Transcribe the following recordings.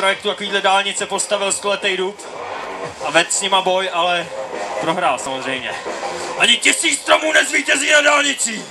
trajektu takovýhle dálnice postavil stoletý dub a vedl s nima boj, ale prohrál samozřejmě. Ani 1000 stromů nezvítězí na dálnici!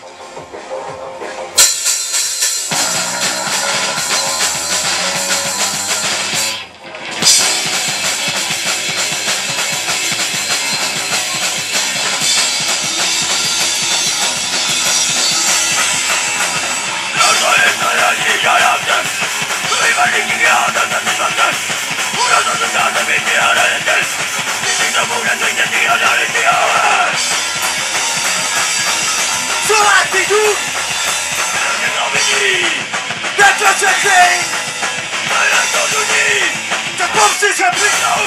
Soláci duch! Netlačecí! Tak pomci se přiznou!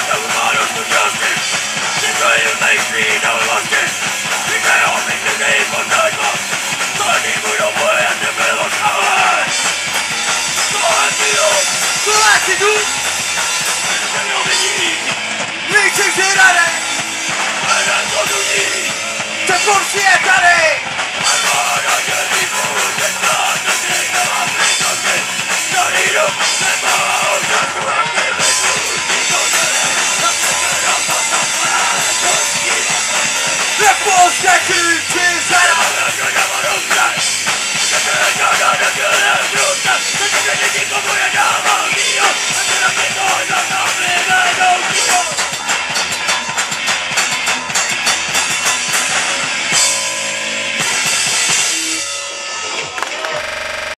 Soláci duch! Nejsi žiranej! Tak pomci je tady! Nepostřeky!